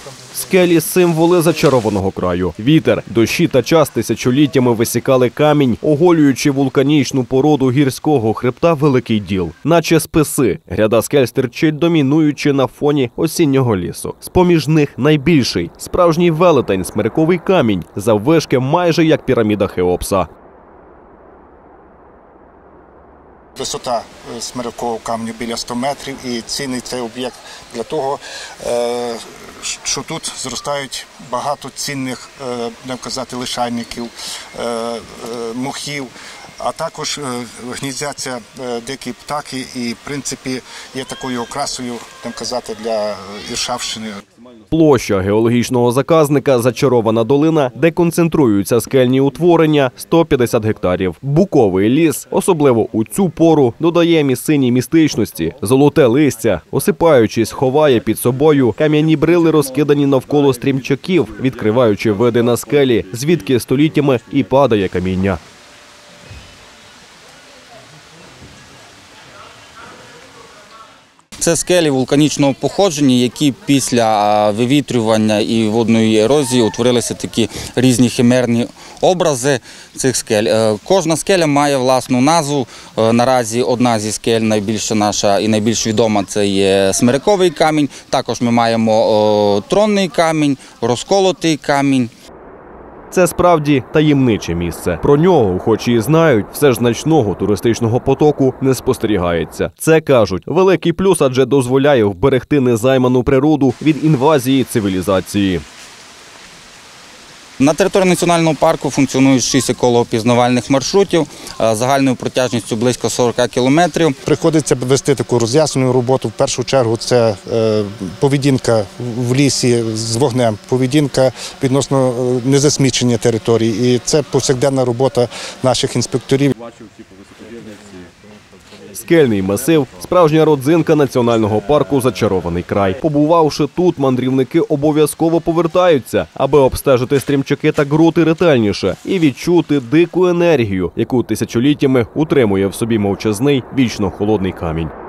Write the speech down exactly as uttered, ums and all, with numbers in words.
Скелі – символи зачарованого краю. Вітер, дощі та час тисячоліттями висікали камінь, оголюючи вулканічну породу гірського хребта Великий Діл. Наче списи, гряда скель стирчить, домінуючи на фоні осіннього лісу. З-поміж них найбільший – справжній велетень – смириковий камінь, заввишки майже як піраміда Хеопса. Висота смирикового каменю біля ста метрів, і цінний цей об'єкт для того, що тут зростають багато цінних, будемо казати, лишайників, мохів, а також гніздяться дикі птахи і, в принципі, є такою окрасою, будемо казати, для Іршавщини. Площа геологічного заказника «Зачарована долина», де концентруються скельні утворення – сто п'ятдесят гектарів. Буковий ліс, особливо у цю пору, додає місцині містичності. Золоте листя, осипаючись, ховає під собою кам'яні брили, розкидані навколо стрімчаків, відкриваючи види на скелі, звідки століттями і падає каміння. Це скелі вулканічного походження, які після вивітрювання і водної ерозії утворилися такі різні химерні образи цих скель. Кожна скеля має власну назву. Наразі одна зі скель, найбільша наша і найбільш відома, це є смириковий камінь. Також ми маємо тронний камінь, розколотий камінь. Це справді таємниче місце. Про нього охочі і знають, все ж значного туристичного потоку не спостерігається. Це, кажуть, великий плюс, адже дозволяє вберегти незайману природу від інвазії цивілізації. На території національного парку функціонують шість еколого-пізнавальних маршрутів загальною протяжністю близько сорока кілометрів. Приходиться вести таку роз'яснювальну роботу. В першу чергу це поведінка в лісі з вогнем, поведінка відносно незасмічення території. І це повсякденна робота наших інспекторів. Скельний масив – справжня родзинка національного парку «Зачарований край». Побувавши тут, мандрівники обов'язково повертаються, аби обстежити стрімчаки та гроти ретельніше і відчути дику енергію, яку тисячоліттями утримує в собі мовчазний, вічно холодний камінь.